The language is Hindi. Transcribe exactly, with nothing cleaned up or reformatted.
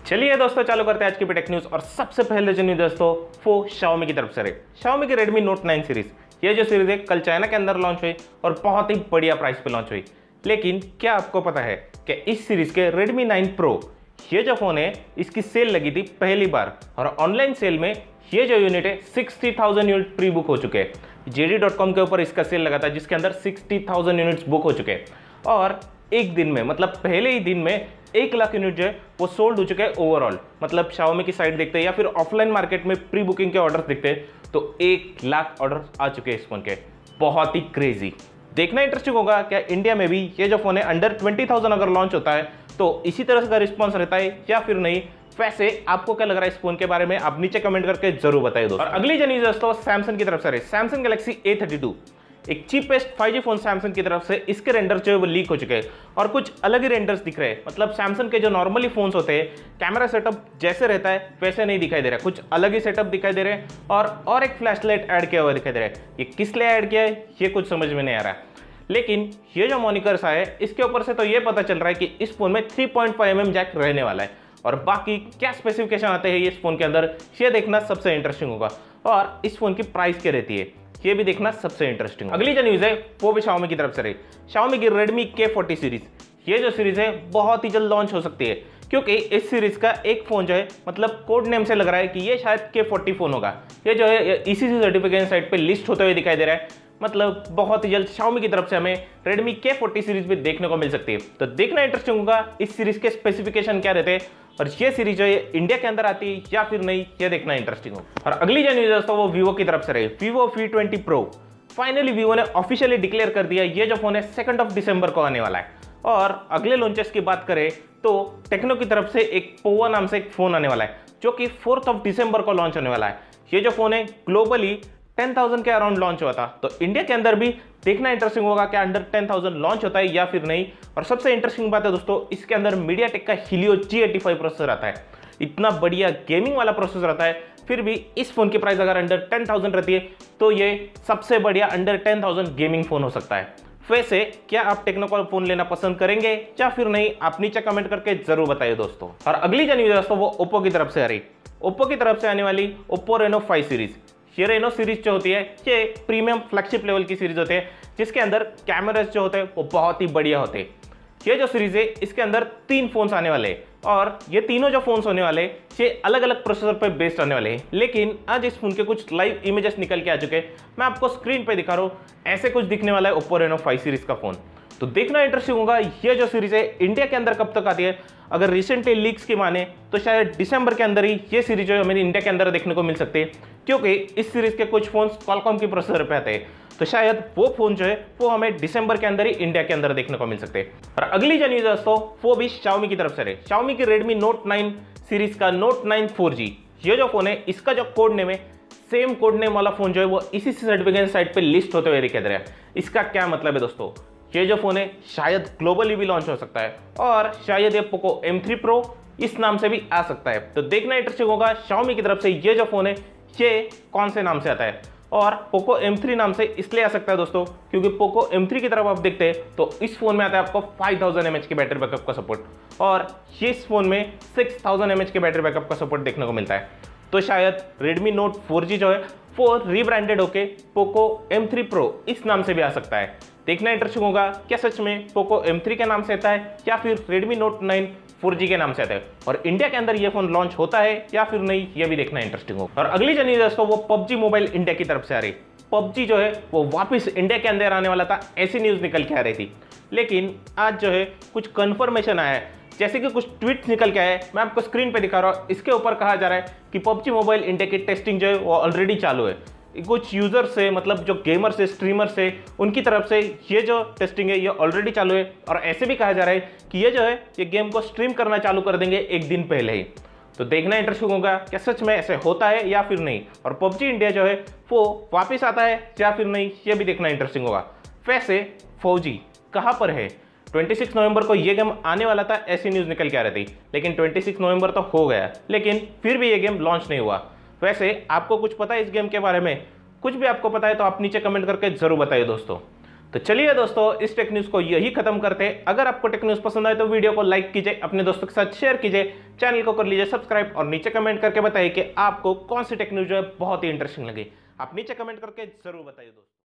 चलिए दोस्तों चालू करते हैं आज की टेक न्यूज़। और सबसे पहले जो न्यूज़ दोस्तों वो Xiaomi की तरफ से रही। Xiaomi की Redmi Note नाइन सीरीज, ये जो सीरीज है कल चाइना के अंदर लॉन्च हुई और बहुत ही बढ़िया प्राइस पे लॉन्च हुई। लेकिन क्या आपको पता है कि इस सीरीज के Redmi नाइन Pro ये जो फ़ोन है इसकी सेल लगी थी पहली बार, और ऑनलाइन सेल में ये जो यूनिट है sixty thousand unit pre book हो चुके हैं। जे डी डॉट कॉम के ऊपर इसका सेल लगा था जिसके अंदर सिक्सटी थाउजेंड यूनिट्स बुक हो चुके हैं, और एक दिन में मतलब पहले ही दिन में एक लाख यूनिट जो है वो सोल्ड हो चुके हैं ओवरऑल। मतलब Xiaomi की साइट देखते हैं या फिर ऑफलाइन मार्केट में प्री बुकिंग के ऑर्डर्स देखते हैं तो एक लाख ऑर्डर्स आ चुके हैं इस फोन के। बहुत ही क्रेजी। देखना इंटरेस्टिंग होगा क्या इंडिया में भी ये जो फोन है अंडर ट्वेंटी थाउजेंड अगर लॉन्च होता है तो इसी तरह का रिस्पॉन्स रहता है या फिर नहीं। वैसे आपको क्या लग रहा है इस फोन के बारे में, आप नीचे कमेंट करके जरूर बताइए दोस्तों। और अगली जो न्यूज़ है दोस्तों सैमसंग की तरफ से रही। Samsung Galaxy A thirty two एक cheapest five G phone Samsung की तरफ से, इसके रेंडर जो है वो लीक हो चुके हैं और कुछ अलग ही रेंडर्स दिख रहे हैं। मतलब सैमसंग के जो नॉर्मली फोन्स होते हैं कैमरा सेटअप जैसे रहता है वैसे नहीं दिखाई दे रहा है, कुछ अलग ही सेटअप दिखाई दे रहे हैं और और एक फ्लैशलाइट ऐड किया हुआ दिखाई दे रहा है। ये किस लिए ऐड किया है ये कुछ समझ में नहीं आ रहा है। लेकिन ये जो मॉनिटर्स आए इसके ऊपर से तो ये पता चल रहा है कि इस फोन में three point five m m jack रहने वाला है, और बाकी क्या स्पेसिफिकेशन आते हैं इस फोन के अंदर ये देखना सबसे इंटरेस्टिंग होगा, और इस फोन की प्राइस क्या रहती है ये भी देखना सबसे इंटरेस्टिंग। अगली जो न्यूज़ है वो भी Xiaomi की तरफ से रही। Xiaomi की Redmi के फोर्टी सीरीज, ये जो सीरीज है बहुत ही जल्द लॉन्च हो सकती है क्योंकि इस सीरीज का एक फोन जो है मतलब कोड नेम से लग रहा है कि ये शायद के फोर्टी फोन होगा। ये जो है E C C certification site पे लिस्ट होते हुए दिखाई दे रहा है। मतलब बहुत ही जल्द Xiaomi की तरफ से हमें Redmi के फोर्टी सीरीज भी देखने को मिल सकती है। तो देखना इंटरेस्टिंग होगा इस सीरीज के स्पेसिफिकेशन क्या रहते हैं और ये सीरीज जो है इंडिया के अंदर आती है या फिर नहीं, ये देखना इंटरेस्टिंग हो। और अगली जो न्यूज़ दोस्तों वो वीवो की तरफ से रही। Vivo V twenty pro, finally Vivo ने ऑफिशियली डिक्लेयर कर दिया ये जो फोन है सेकंड ऑफ दिसंबर को आने वाला है। और अगले लॉन्चेस की बात करें तो टेक्नो की तरफ से एक पोवा नाम से एक फोन आने वाला है जो कि फोर्थ ऑफ दिसंबर को लॉन्च होने वाला है। ये जो फोन है ग्लोबली टेन थाउजेंड के अराउंड लॉन्च हुआ था, तो इंडिया के अंदर भी देखना इंटरेस्टिंग होगा कि अंडर टेन थाउजेंड लॉन्च होता है या फिर नहीं। और सबसे इंटरेस्टिंग बात है दोस्तों इसके अंदर मीडियाटेक का Helio G eighty five processor आता है। इतना बढ़िया गेमिंग वाला प्रोसेसर आता है, फिर भी इस फोन की प्राइस अगर अंडर टेन थाउजेंड रहती है तो ये सबसे बढ़िया under ten thousand gaming phone हो सकता है। वैसे क्या आप टेक्नो का फोन लेना पसंद करेंगे या फिर नहीं, आप नीचे कमेंट करके जरूर बताइए दोस्तों। और अगली जो न्यूज़ है दोस्तों वो ओप्पो की तरफ से आ रही। ओप्पो की तरफ से आने वाली ओप्पो रेनो फाइव सीरीज, ये रेनो सीरीज जो होती है ये प्रीमियम फ्लैगशिप लेवल की सीरीज होती है जिसके अंदर कैमरास जो होते हैं वो बहुत ही बढ़िया होते हैं। ये जो सीरीज है इसके अंदर तीन फोन्स आने वाले हैं और ये तीनों जो फोन्स होने वाले ये अलग अलग प्रोसेसर पे बेस्ड आने वाले हैं। लेकिन आज इस फोन के कुछ लाइव इमेजेस निकल के आ चुके हैं, मैं आपको स्क्रीन पे दिखा रहा हूँ। ऐसे कुछ दिखने वाला है ओप्पो रेनो फाइव सीरीज का फोन। तो देखना इंटरेस्टिंग होगा ये जो सीरीज है इंडिया के अंदर कब तक आती है। अगर रिसेंटली लीक्स की माने तो शायद दिसंबर के अंदर ही ये सीरीज जो है हमें इंडिया के अंदर देखने को मिल सकती है, क्योंकि इस सीरीज के कुछ फोन्स क्वालकॉम की प्रोसेसर पे आते हैं। तो शायद वो फोन जो है वो हमें दिसंबर के अंदर ही इंडिया के अंदर देखने को मिल सकते हैं। और अगली जो न्यूज़ है दोस्तों वो भी Xiaomi की तरफ से रही। Xiaomi की Redmi Note नाइन सीरीज का Note नाइन फोर जी, ये जो फोन है इसका जो कोड नेम है सेम कोड नेम वाला फोन जो है वो इसी सर्टिफिकेशन साइट पे लिस्ट होते हुए दिखाई दे रहा है। इसका क्या मतलब है दोस्तों, ये जो फोन है शायद ग्लोबली भी लॉन्च हो सकता है और शायद ये पोको एम थ्री प्रो इस नाम से भी आ सकता है। तो देखना इंटरेस्टिंग होगा Xiaomi की तरफ से ये जो फोन है ये कौन से नाम से आता है। और पोको एम थ्री नाम से इसलिए आ सकता है दोस्तों क्योंकि पोको एम थ्री की तरफ आप देखते हैं तो इस फोन में आता है आपको फाइव थाउजेंड एम एच की बैटरी बैकअप का सपोर्ट, और इस फोन में सिक्स थाउजेंड एम एच की बैटरी बैकअप का सपोर्ट देखने को मिलता है। तो शायद Redmi Note फोर जी जो है वो रीब्रांडेड होके पोको एम थ्री प्रो इस नाम से भी आ सकता है। देखना इंटरेस्टिंग होगा क्या सच में पोको एम थ्री के नाम से आता है या फिर Redmi Note nine four G के नाम से आता है, और इंडिया के अंदर ये फोन लॉन्च होता है या फिर नहीं, ये भी देखना इंटरेस्टिंग होगा। और अगली जो न्यूज़ है दोस्तों वो पबजी मोबाइल इंडिया की तरफ से आ रही। पबजी जो है वो वापस इंडिया के अंदर आने वाला था, ऐसी न्यूज़ निकल के आ रही थी। लेकिन आज जो है कुछ कंफर्मेशन आया है, जैसे कि कुछ ट्वीट्स निकल के आए, मैं आपको स्क्रीन पे दिखा रहा हूँ। इसके ऊपर कहा जा रहा है कि पबजी मोबाइल इंडिया की टेस्टिंग जो है वो ऑलरेडी चालू है। कुछ यूजर से मतलब जो गेमर्स है स्ट्रीमर से उनकी तरफ से ये जो टेस्टिंग है ये ऑलरेडी चालू है, और ऐसे भी कहा जा रहा है कि ये जो है ये गेम को स्ट्रीम करना चालू कर देंगे एक दिन पहले ही। तो देखना इंटरेस्टिंग होगा क्या सच में ऐसे होता है या फिर नहीं, और पबजी इंडिया जो है वो वापस आता है या फिर नहीं, ये भी देखना इंटरेस्टिंग होगा। वैसे फौजी कहाँ पर है, छब्बीस नवंबर को ये गेम आने वाला था ऐसी न्यूज़ निकल के आ रही थी, लेकिन छब्बीस नवंबर तो हो गया लेकिन फिर भी ये गेम लॉन्च नहीं हुआ। वैसे आपको कुछ पता है इस गेम के बारे में, कुछ भी आपको पता है तो आप नीचे कमेंट करके जरूर बताइए दोस्तों। तो चलिए दोस्तों, इस टेक न्यूज को यही खत्म करते हैं। अगर आपको टेक न्यूज पसंद आए तो वीडियो को लाइक कीजिए, अपने दोस्तों के साथ शेयर कीजिए, चैनल को कर लीजिए सब्सक्राइब और नीचे कमेंट करके बताइए कि आपको कौन सी टेक न्यूज जो है बहुत ही इंटरेस्टिंग लगी। आप नीचे कमेंट करके जरूर बताइए दोस्तों।